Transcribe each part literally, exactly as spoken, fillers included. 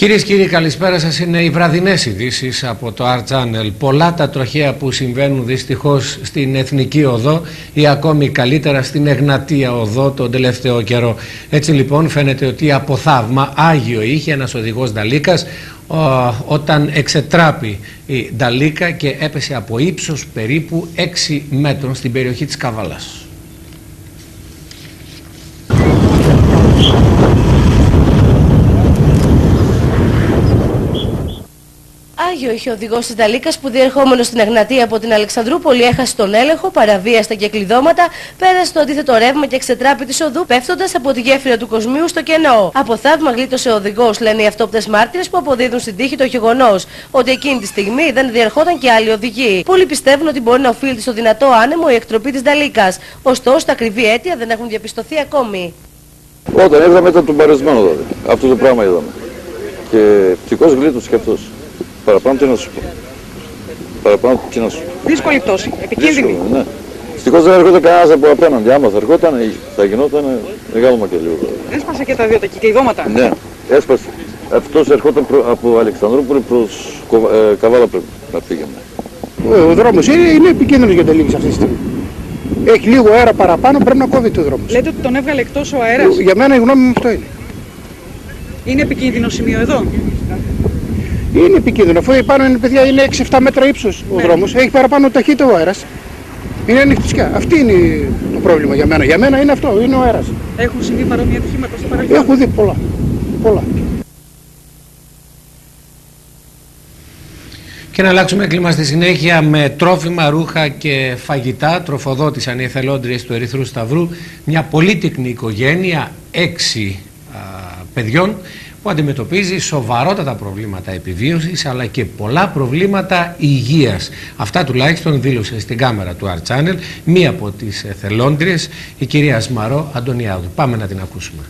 Κυρίες και κύριοι, καλησπέρα σας. Είναι οι βραδινές ειδήσεις από το Art-Channel. Πολλά τα τροχαία που συμβαίνουν δυστυχώς στην Εθνική Οδό ή ακόμη καλύτερα στην Εγνατία Οδό τον τελευταίο καιρό. Έτσι λοιπόν φαίνεται ότι από θαύμα Άγιο είχε ένας οδηγός νταλίκας όταν εξετράπη η νταλίκα και έπεσε από ύψος περίπου έξι μέτρων στην περιοχή της Καβάλας. Άγιο είχε ο οδηγός της νταλίκας που διερχόμενος στην Εγνατία από την Αλεξανδρούπολη έχασε τον έλεγχο, παραβίαστα και κλειδώματα, πέρασε το αντίθετο ρεύμα και εξετράπη της οδού, πέφτοντας από τη γέφυρα του Κοσμίου στο κενό. Από θαύμα γλίτωσε ο οδηγός, λένε οι αυτόπτες μάρτυρες που αποδίδουν στην τύχη το γεγονός ότι εκείνη τη στιγμή δεν διερχόταν και άλλοι οδηγοί. Πολλοί πιστεύουν ότι μπορεί να οφείλεται στο δυνατό άνεμο η εκτροπή της νταλίκας. Ωστόσο, τα ακριβή αίτια δεν έχουν διαπιστωθεί ακόμη. Όταν είδαμε ήταν τον παρεσμένο δηλαδή. Αυτό το πράγμα είδαμε. Και ευτυχώς γλίτωσε και αυτός. Παραπάνω τι να σου πω. Παραπάνω τι να σου πω. Δύσκολη πτώση, επικίνδυνη. Δύσκολη, ναι. Ευτυχώς δεν έρχονται κανένας από απέναντι. Άμα θα ερχόταν, θα γινόταν μεγάλο μακελιό. Έσπασε και τα δύο τα κυκλειδώματα. Ναι, έσπασε. Αυτός ερχόταν προ, από Αλεξανδρούπολη προς ε, Καβάλα πρέπει να πήγαινε. Ο, ο δρόμος είναι, είναι επικίνδυνος για τελείως αυτή τη στιγμή. Έχει λίγο αέρα παραπάνω, πρέπει να κόβει το δρόμο. Λέτε ότι τον έβγαλε εκτός ο αέρας. Για μένα η γνώμη μου αυτό είναι. Είναι επικίνδυνο σημείο εδώ. Είναι επικίνδυνο, αφού πάνω είναι, παιδιά, είναι έξι εφτά μέτρα ύψος ο ναι. δρόμος, έχει παραπάνω ταχύτητα ο αέρας. Είναι ανοιχτικά. Αυτή είναι το πρόβλημα για μένα. Για μένα είναι αυτό, είναι ο αέρας. Έχουν συμβεί παρόμοια ατυχήματα στο παρελθόν. Έχω δει πολλά. πολλά. Και να αλλάξουμε κλίμα στη συνέχεια με τρόφιμα, ρούχα και φαγητά. Τροφοδότησαν οι εθελόντριες του Ερυθρού Σταυρού μια πολύτεκνη οικογένεια έξι α, παιδιών που αντιμετωπίζει σοβαρότατα προβλήματα επιβίωσης αλλά και πολλά προβλήματα υγείας. Αυτά τουλάχιστον δήλωσε στην κάμερα του Art-Channel μία από τις εθελόντριες, η κυρία Σμαρό Αντωνιάδου. Πάμε να την ακούσουμε.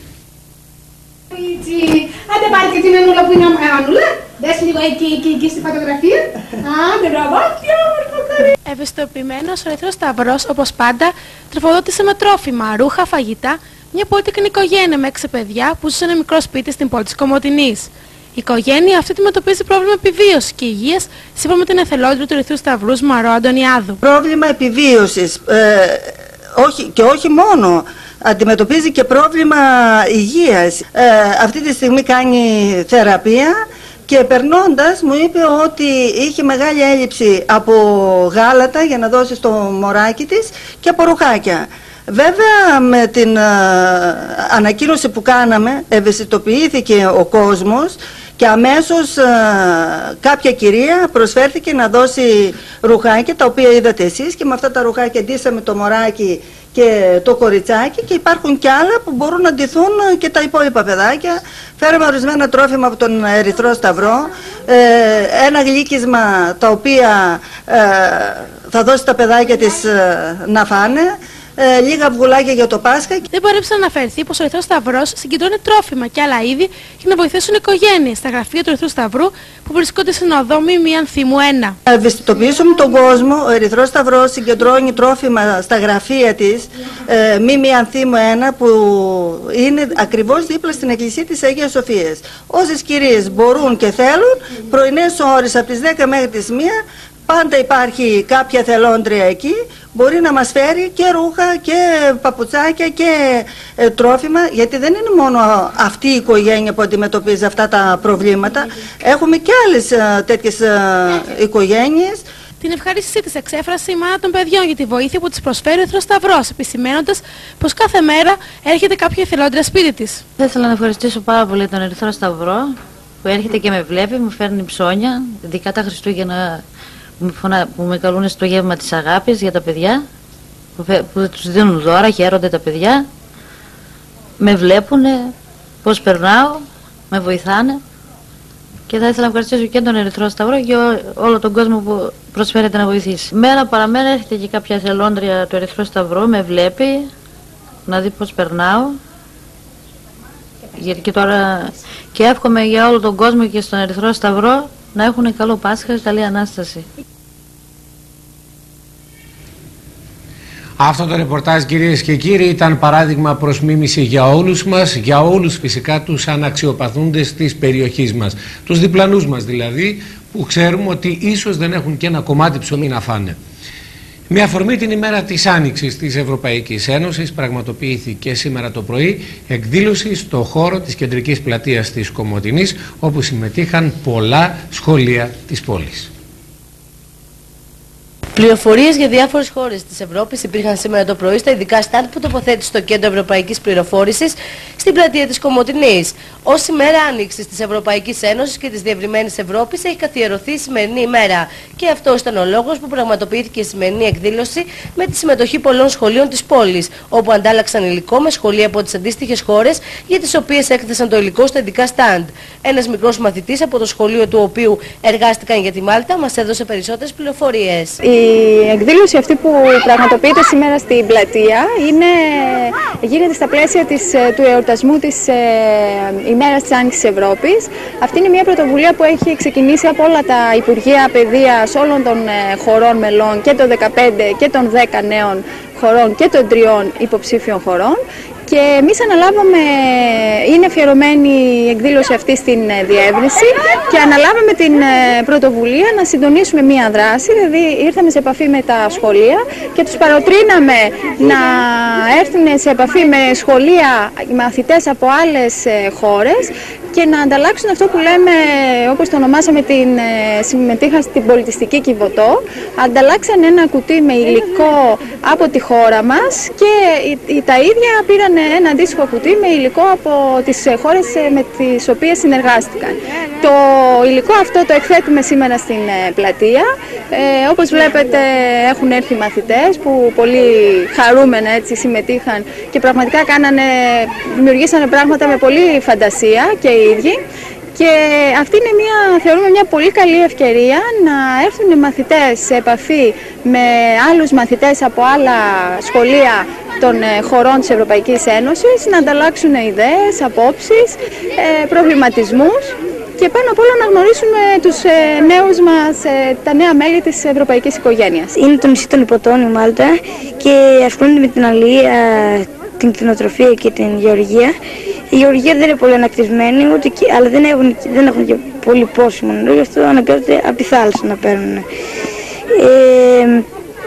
Άντε πάρε και την Ανούλα που είναι Ανούλα. Δες λίγο εκεί, εκεί, εκεί στη φωτογραφία. Άντε μπραβάκι, όμορφο κορίτσι. Ευαισθητοποιημένος ο Ερυθρός Σταυρός, όπως πάντα, τροφοδότησε με τρόφιμα, ρούχα, φαγητά μια πολύτεκνη οικογένεια με έξι παιδιά που ζούσε σε ένα μικρό σπίτι στην πόλη της Κομοτηνής. Η οικογένεια αυτή αντιμετωπίζει πρόβλημα επιβίωσης και υγείας, σύμφωνα με την εθελόντρια του Ερυθρού Σταυρού Σμαρό Αντωνιάδου. Πρόβλημα επιβίωσης ε, όχι, και όχι μόνο. Αντιμετωπίζει και πρόβλημα υγείας. Ε, αυτή τη στιγμή κάνει θεραπεία και περνώντας μου είπε ότι είχε μεγάλη έλλειψη από γάλατα για να δώσει στο μωράκι της και από ρουχάκια. Βέβαια με την ε, ανακοίνωση που κάναμε ευαισθητοποιήθηκε ο κόσμος και αμέσως ε, κάποια κυρία προσφέρθηκε να δώσει ρουχάκια τα οποία είδατε εσείς και με αυτά τα ρουχάκια ντύσαμε το μωράκι και το κοριτσάκι και υπάρχουν και άλλα που μπορούν να ντυθούν και τα υπόλοιπα παιδάκια. Φέραμε ορισμένα τρόφιμα από τον Ερυθρό Σταυρό, ε, ένα γλύκισμα τα οποία ε, θα δώσει τα παιδάκια της ε, να φάνε. Ε, λίγα αυγουλάκια για το Πάσχα. Δεν μπορέψε να αναφερθεί πως ο Ερυθρός Σταυρός συγκεντρώνει τρόφιμα και άλλα είδη για να βοηθήσουν οικογένειες στα γραφεία του Ερυθρού Σταυρού που βρισκόνται στην οδό Μίμη Ανθίμου ένα. Να ευαισθητοποιήσουμε τον κόσμο. Ο Ερυθρός Σταυρός συγκεντρώνει τρόφιμα στα γραφεία της ε, Μίμη Ανθίμου ένα που είναι ακριβώς δίπλα στην εκκλησία της Αγίας Σοφίας. Όσες κυρίες μπορούν και θέλουν, πρωινές ώρες από τις δέκα μέχρι τις μία. Πάντα υπάρχει κάποια θελόντρια εκεί, μπορεί να μας φέρει και ρούχα και παπουτσάκια και ε, τρόφιμα, γιατί δεν είναι μόνο αυτή η οικογένεια που αντιμετωπίζει αυτά τα προβλήματα. Έχουμε και άλλες ε, τέτοιες ε, οικογένειες. Την ευχαρίστησή της εξέφρασε η μάνα των παιδιών για τη βοήθεια που της προσφέρει ο Ερυθρός Σταυρός, επισημαίνοντας πως κάθε μέρα έρχεται κάποια εθελόντρια σπίτι της. Θα ήθελα να ευχαριστήσω πάρα πολύ τον Ερυθρό Σταυρό που έρχεται και με βλέπει, μου φέρνει ψώνια, ειδικά τα Χριστούγεννα. Που με καλούν στο γεύμα της αγάπης για τα παιδιά, που, που τους δίνουν δώρα, χαίρονται τα παιδιά, με βλέπουν πώς περνάω, με βοηθάνε και θα ήθελα να ευχαριστήσω και τον Ερυθρό Σταυρό και όλο τον κόσμο που προσφέρεται να βοηθήσει. Μέρα παραμέρα έρχεται και κάποια εθελόντρια του Ερυθρού Σταυρού, με βλέπει, να δει πώς περνάω γιατί και τώρα και εύχομαι για όλο τον κόσμο και στον Ερυθρό Σταυρό να έχουν καλό Πάσχα, καλή Ανάσταση. Αυτό το ρεπορτάζ, κυρίες και κύριοι, ήταν παράδειγμα προς μίμηση για όλους μας, για όλους φυσικά τους αναξιοπαθούντες της περιοχής μας, τους διπλανούς μας δηλαδή, που ξέρουμε ότι ίσως δεν έχουν και ένα κομμάτι ψωμί να φάνε. Με αφορμή την ημέρα της Άνοιξης της Ευρωπαϊκής Ένωσης πραγματοποιήθηκε σήμερα το πρωί εκδήλωση στο χώρο της κεντρικής πλατείας της Κομοτηνής, όπου συμμετείχαν πολλά σχολεία της πόλης. Πληροφορίες για διάφορες χώρες της Ευρώπης υπήρχαν σήμερα το πρωί στα ειδικά στάντ που τοποθέτησε στο Κέντρο Ευρωπαϊκής Πληροφόρησης στην πλατεία της Κομοτηνής. Ως ημέρα Άνοιξης της Ευρωπαϊκής Ένωσης και της Διευρυμένης Ευρώπης έχει καθιερωθεί η σημερινή ημέρα. Και αυτό ήταν ο λόγος που πραγματοποιήθηκε η σημερινή εκδήλωση με τη συμμετοχή πολλών σχολείων της πόλης, όπου αντάλλαξαν υλικό με σχολεία από τις αντίστοιχες χώρες για τις οποίες έκθεσαν το υλικό στα ειδικά στάντ. Ένας μικρός μαθητής από το σχολείο του οποίου εργάστηκαν για τη Μάλτα μας έδωσε περισσότερες πληροφορίες. Η εκδήλωση αυτή που πραγματοποιείται σήμερα στην πλατεία είναι, γίνεται στα πλαίσια της, του εορτασμού της ε, ημέρας της Άνοιξης Ευρώπης. Αυτή είναι μια πρωτοβουλία που έχει ξεκινήσει από όλα τα Υπουργεία Παιδείας όλων των ε, χωρών μελών και των δεκαπέντε και των δέκα νέων χωρών και των τριών υποψήφιων χωρών. Και εμείς αναλάβαμε, είναι αφιερωμένη η εκδήλωση αυτή στην διεύρυνση και αναλάβαμε την πρωτοβουλία να συντονίσουμε μία δράση, δηλαδή ήρθαμε σε επαφή με τα σχολεία και τους παροτρύναμε να έρθουν σε επαφή με σχολεία, μαθητές από άλλες χώρες και να ανταλλάξουν αυτό που λέμε, όπως το ονομάσαμε, την, συμμετείχαν στην πολιτιστική Κιβωτό, ανταλλάξαν ένα κουτί με υλικό από τη χώρα μας και τα ίδια πήραν ένα αντίστοιχο κουτί με υλικό από τις χώρες με τις οποίες συνεργάστηκαν. Το υλικό αυτό το εκθέτουμε σήμερα στην πλατεία. Ε, όπως βλέπετε έχουν έρθει μαθητές που πολύ χαρούμενα έτσι συμμετείχαν και πραγματικά κάνανε, δημιουργήσανε πράγματα με πολύ φαντασία και οι ίδιοι. Και αυτή είναι μια, θεωρούμε μια πολύ καλή ευκαιρία να έρθουν οι μαθητές σε επαφή με άλλους μαθητές από άλλα σχολεία των χωρών της Ευρωπαϊκής Ένωσης, να ανταλλάξουν ιδέες, απόψεις, προβληματισμούς και πάνω απ' όλα να γνωρίσουμε τους νέους μας, τα νέα μέλη της ευρωπαϊκής οικογένειας. Είναι το νησί των Ιππωτών, η Μάλτα, και ασχολούνται με την αλληλεία, την κτηνοτροφία και την γεωργία. Η γεωργία δεν είναι πολύ ανακτισμένη, ούτε και, αλλά δεν έχουν, δεν έχουν και πολύ πόσιμο νερό, γι' αυτό αναγκάζονται από τη θάλασσα να παίρνουν. Ε,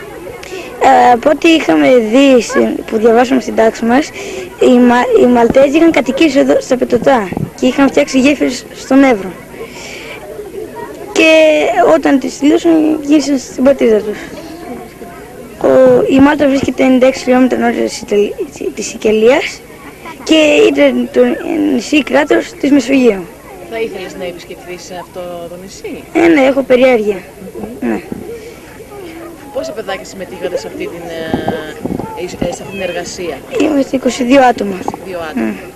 από ό,τι είχαμε δει, που διαβάσαμε στην τάξη μας, οι, Μα, οι Μαλτέζοι είχαν κατοικήσει εδώ στα Πετωτά και είχαν φτιάξει γέφυρες στον Εύρο. Και όταν τις τελείωσαν γύρισαν στην πατρίδα τους. Ο, η Μάλτα βρίσκεται ενενήντα έξι χιλιόμετρα νότια της Σικελίας και ήταν το νησί κράτος της Μεσογείου. Θα ήθελες να επισκεφθείς αυτό το νησί? Ε, ναι, έχω περιέργεια. Mm. Ναι. Πόσα παιδάκια συμμετείχατε σε αυτή την, ε, σε αυτή την εργασία? Είμαστε είκοσι δύο άτομα. είκοσι δύο άτομα. Mm.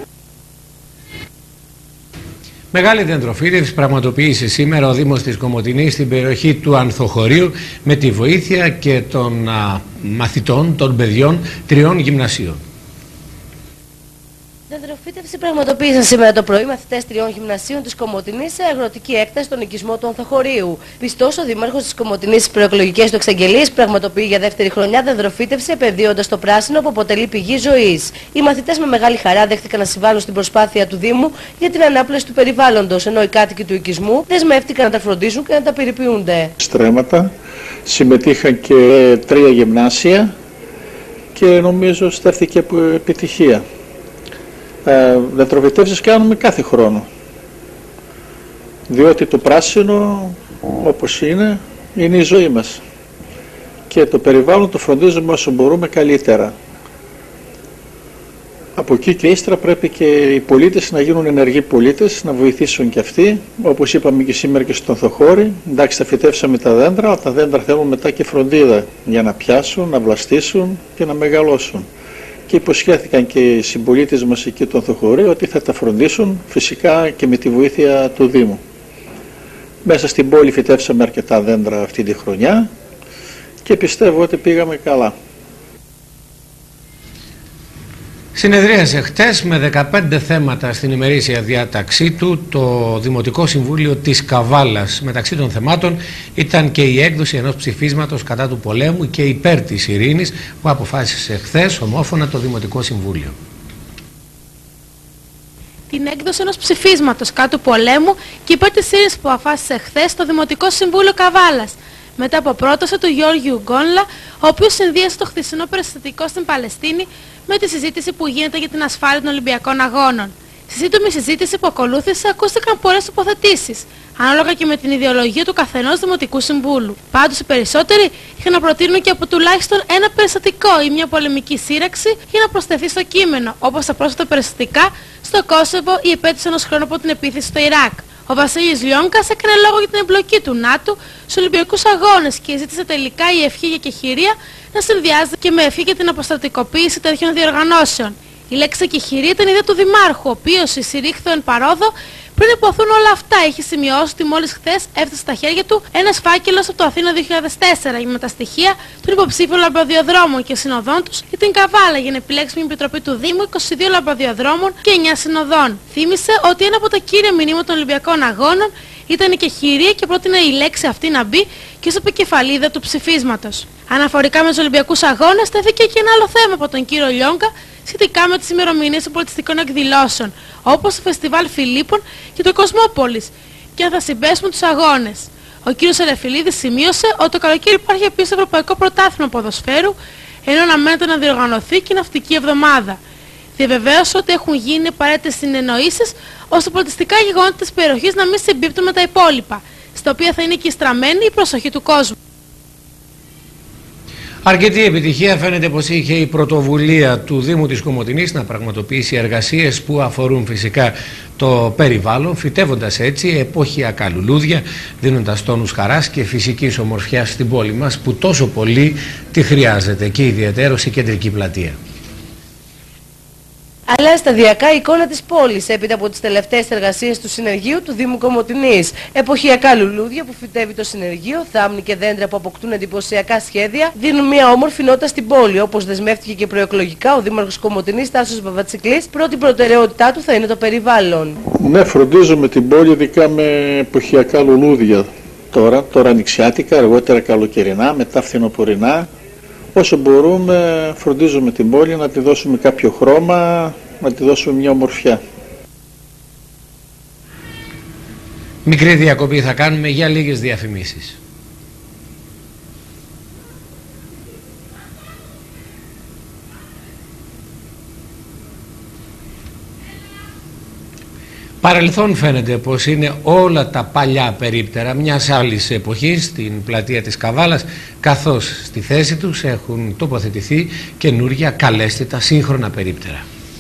Μεγάλη δεντροφύτευση πραγματοποίησε σήμερα ο Δήμος της Κομοτηνής στην περιοχή του Ανθοχωρίου με τη βοήθεια και των α, μαθητών, των παιδιών τριών γυμνασίων. Δεντροφύτευση πραγματοποίησαν σήμερα το πρωί μαθητές τριών γυμνασίων της Κομοτηνής σε αγροτική έκταση στον οικισμό του Ανθοχωρίου. Πιστός, ο Δήμαρχος της Κομοτηνής στις προεκλογικές του εξαγγελίες πραγματοποιεί για δεύτερη χρονιά δεντροφύτευση επενδύοντας το πράσινο που αποτελεί πηγή ζωής. Οι μαθητές με μεγάλη χαρά δέχτηκαν να συμβάλλουν στην προσπάθεια του Δήμου για την ανάπλαση του περιβάλλοντος, ενώ οι κάτοικοι του οικισμού δεσμεύτηκαν να τα φροντίσουν και να τα περιποιούνται. Στρέμματα, συμμετείχαν και τρία γυμνάσια και νομίζω στέφθηκε από επιτυχία. Ε, δεντροφυτεύσεις κάνουμε κάθε χρόνο, διότι το πράσινο όπως είναι, είναι η ζωή μας και το περιβάλλον το φροντίζουμε όσο μπορούμε καλύτερα. Από εκεί και ύστερα πρέπει και οι πολίτες να γίνουν ενεργοί πολίτες, να βοηθήσουν και αυτοί, όπως είπαμε και σήμερα και στον Ανθοχώρη. Εντάξει, τα φυτεύσαμε τα δέντρα, αλλά τα δέντρα θέλουν μετά και φροντίδα για να πιάσουν, να βλαστήσουν και να μεγαλώσουν. Και υποσχέθηκαν και οι συμπολίτες μας εκεί του Ανθοχωρίου ότι θα τα φροντίσουν, φυσικά και με τη βοήθεια του Δήμου. Μέσα στην πόλη φυτεύσαμε αρκετά δέντρα αυτή τη χρονιά και πιστεύω ότι πήγαμε καλά. Συνεδρίασε χτες με δεκαπέντε θέματα στην ημερήσια διάταξή του το Δημοτικό Συμβούλιο της Καβάλας. Μεταξύ των θεμάτων ήταν και η έκδοση ενός ψηφίσματος κατά του πολέμου και υπέρ της ειρήνης που αποφάσισε χθες ομόφωνα το Δημοτικό Συμβούλιο. Την έκδοση ενός ψηφίσματος κατά του πολέμου και υπέρ της ειρήνης που αποφάσισε χθες το Δημοτικό Συμβούλιο Καβάλας, μετά από πρόταση του Γιώργιου Γκόνλα, ο οποίος συνδύασε το χθεσινό περιστατικό στην Παλαιστίνη με τη συζήτηση που γίνεται για την ασφάλεια των Ολυμπιακών Αγώνων. Στη σύντομη συζήτηση που ακολούθησε ακούστηκαν πολλές τοποθετήσεις, ανάλογα και με την ιδεολογία του καθενός Δημοτικού Συμβούλου. Πάντως οι περισσότεροι είχαν να προτείνουν και από τουλάχιστον ένα περιστατικό ή μια πολεμική σύραξη για να προσθεθεί στο κείμενο, όπως τα πρόσφατα περιστατικά στο Κόσοβο ή η επέτειος ενός χρόνου από την επίθεση στο Ιράκ. Ο Βασίλης Λιόνκας έκανε λόγο για την εμπλοκή του ΝΑΤΟ στους Ολυμπιακούς Αγώνες και ζήτησε τελικά η ευχή για κεχηρία να συνδυάζεται και με ευχή για την αποστρατικοποίηση τέτοιων διοργανώσεων. Η λέξη κεχηρία ήταν ιδέα του Δημάρχου, ο οποίος εισηρήχθη εν παρόδο πριν υποθούν όλα αυτά. Έχει σημειώσει ότι μόλις χθες έφτασε στα χέρια του ένας φάκελος από το Αθήνα δύο χιλιάδες τέσσερα με τα στοιχεία των υποψήφιων λαμπαδιοδρόμων και συνοδών τους για την Καβάλα για να επιλέξει μια επιτροπή του Δήμου είκοσι δύο λαμπαδιοδρόμων και εννιά συνοδών. Θύμισε ότι ένα από τα κύρια μηνύματα των Ολυμπιακών Αγώνων ήταν η κεχηρία και πρότεινε η λέξη αυτή να μπει και στο επικεφαλίδα του ψηφίσματος. Αναφορικά με τους Ολυμπιακούς Αγώνες, τέθηκε και ένα άλλο θέμα από τον κύριο Λιόνκα σχετικά με τις ημερομηνίες των πολιτιστικών εκδηλώσεων, όπως το Φεστιβάλ Φιλίππων και το Κοσμόπολης, και αν θα συμπέσουν τους αγώνες. Ο κύριος Ερεφιλίδης σημείωσε ότι το καλοκαίρι υπάρχει επίσης Ευρωπαϊκό Πρωτάθλημα Ποδοσφαίρου, ενώ αναμένεται να διοργανωθεί και η Ναυτική Εβδομάδα. Διαβεβαίωσε ότι έχουν γίνει απαραίτητες συνεννοήσεις ώστε πολιτιστικά γεγονότα της περιοχής να μην συμπίπτουν με τα υπόλοιπα, στα οποία θα είναι και στραμμένη η προσοχή του κόσμου. Αρκετή επιτυχία φαίνεται πως είχε η πρωτοβουλία του Δήμου της Κομοτηνής να πραγματοποιήσει εργασίες που αφορούν φυσικά το περιβάλλον, φυτεύοντας έτσι εποχιακά λουλούδια, δίνοντας τόνους χαράς και φυσικής ομορφιάς στην πόλη μας που τόσο πολύ τη χρειάζεται και ιδιαιτέρως η κεντρική πλατεία. Αλλάζει σταδιακά η εικόνα της πόλης έπειτα από τις τελευταίες εργασίες του συνεργείου του Δήμου Κομοτηνής. Εποχιακά λουλούδια που φυτεύει το συνεργείο, θάμνη και δέντρα που αποκτούν εντυπωσιακά σχέδια δίνουν μια όμορφη νότα στην πόλη. Όπως δεσμεύτηκε και προεκλογικά ο Δήμαρχος Κομοτηνής Τάσος Βαβατσικλής, πρώτη προτεραιότητά του θα είναι το περιβάλλον. Ναι, φροντίζουμε την πόλη ειδικά με εποχιακά λουλούδια τώρα, τώρα νηξιάτικα, αργότερα καλοκαιρινά, μετά φθινοπορεινά. Όσο μπορούμε φροντίζουμε την πόλη να τη δώσουμε κάποιο χρώμα, να τη δώσουμε μια ομορφιά. Μικρή διακοπή θα κάνουμε για λίγες διαφημίσεις. Παρελθόν φαίνεται πως είναι όλα τα παλιά περίπτερα μιας άλλης εποχής στην πλατεία της Καβάλας, καθώς στη θέση τους έχουν τοποθετηθεί καινούργια καλέσθητα σύγχρονα περίπτερα.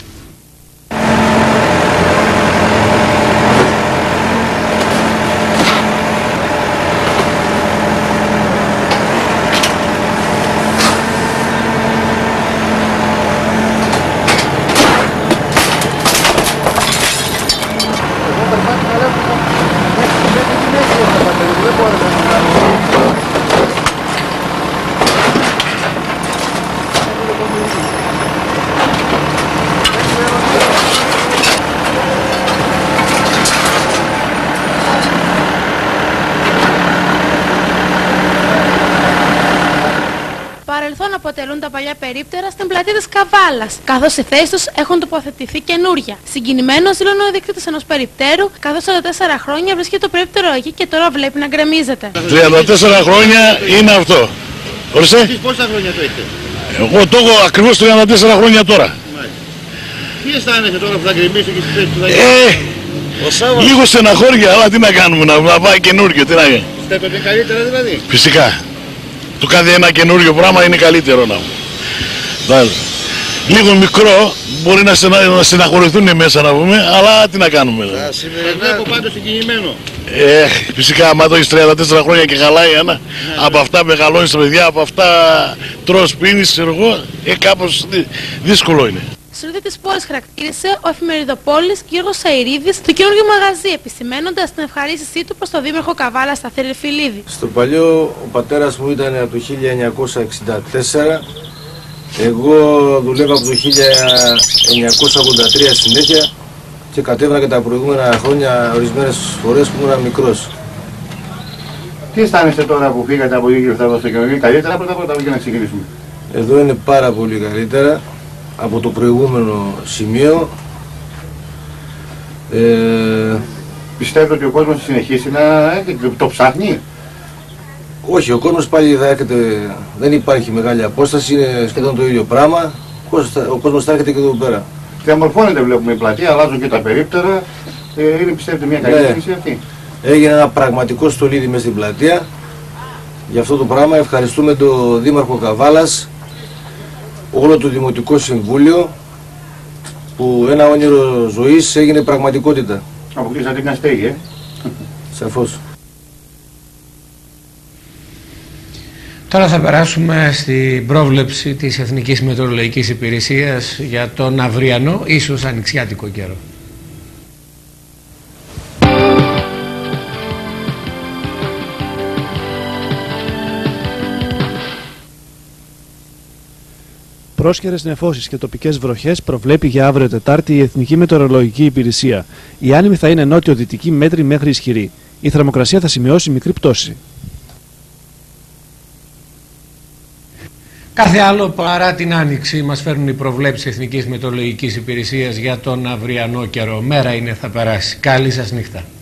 Παρελθόν αποτελούν τα παλιά περίπτερα στην πλατεία της Καβάλας, καθώς οι θέσεις τους έχουν τοποθετηθεί καινούρια. Συγκινημένος δηλώνει ο ιδιοκτήτης ενός περιπτέρου, καθώς σαράντα τέσσερα χρόνια βρίσκεται το περίπτερο εκεί και τώρα βλέπει να γκρεμίζεται. τριάντα τέσσερα χρόνια είναι αυτό. Ορίστε. Εσείς πόσα χρόνια το έχετε? Εγώ το έχω ακριβώς τριάντα τέσσερα χρόνια τώρα. Τι αισθάνεσαι τώρα που θα γκρεμίσετε και στη θέση που θα γίνει? Ε, λίγο στεναχώρια, αλλά τι να κάνουμε, να, να πάει καινούργιο, τι να γίνει. Πιστεύετε καλύτερα δηλαδή? Φυσικά. Του κάθε ένα καινούριο πράγμα είναι καλύτερο να μου. Λίγο μικρό, μπορεί να, στενα, να στεναχωρηθούν μέσα να πούμε, αλλά τι να κάνουμε. Θα βλέπω πάντως συγκινημένο. Ε, φυσικά, άμα το έχεις τριάντα τέσσερα χρόνια και χαλάει ένα, ναι, από αυτά μεγαλώνεις τα παιδιά, από αυτά τρως, πίνεις, ξέρω εγώ, ε, κάπως δύ, δύσκολο είναι. Σουλίδι της πόλης χαρακτήρισε ο εφημεριδοπόλης Γιώργος Σαΐρίδης το καινούργιο μαγαζί, επισημαίνοντας την ευχαρίστησή του προς τον Δήμαρχο Καβάλα Σταθήρη Φιλίδη. Στο παλιό ο πατέρας μου ήταν από το χίλια εννιακόσια εξήντα τέσσερα Εγώ δουλεύω από το χίλια εννιακόσια ογδόντα τρία συνέχεια και κατέβαινα και τα προηγούμενα χρόνια ορισμένες φορές που ήμουν μικρός. Τι αισθάνεστε τώρα που φύγατε από εκεί και ήρθατε στο κοινωνικό, καλύτερα πρώτα πρώτα για να ξεκινήσουμε? Εδώ είναι πάρα πολύ καλύτερα από το προηγούμενο σημείο. Ε... Πιστεύετε ότι ο κόσμος θα συνεχίσει να το ψάχνει? Όχι, ο κόσμος πάλι θα έρχεται, δεν υπάρχει μεγάλη απόσταση, είναι σχεδόν το ίδιο πράγμα. Ο κόσμος θα έρχεται και εδώ πέρα. Διαμορφώνεται, βλέπουμε, η πλατεία, αλλάζουν και τα περίπτερα. Ε, είναι, πιστεύετε, μια καλή ναι. κίνηση αυτή? Έγινε ένα πραγματικό στολίδι μες στην πλατεία. Για αυτό το πράγμα ευχαριστούμε τον Δήμαρχο Καβάλας, όλο το Δημοτικό Συμβούλιο, που ένα όνειρο ζωής έγινε πραγματικότητα. Αποκλείσατε μια στέγη, ε? Σαφώς. Τώρα θα περάσουμε στην πρόβλεψη της Εθνικής Μετεωρολογικής Υπηρεσίας για τον αυριανό, ίσως ανοιξιάτικο καιρό. Πρόσχερες νεφώσεις και τοπικές βροχές προβλέπει για αύριο Τετάρτη η Εθνική Μετεωρολογική Υπηρεσία. Η άνεμη θα είναι νότιο-δυτική μέτρη μέχρι ισχυρή. Η θερμοκρασία θα σημειώσει μικρή πτώση. Κάθε άλλο παρά την άνοιξη μας φέρνουν οι προβλέψεις Εθνικής Μετεωρολογικής Υπηρεσίας για τον αυριανό καιρό. Μέρα είναι, θα περάσει. Καλή σας νύχτα.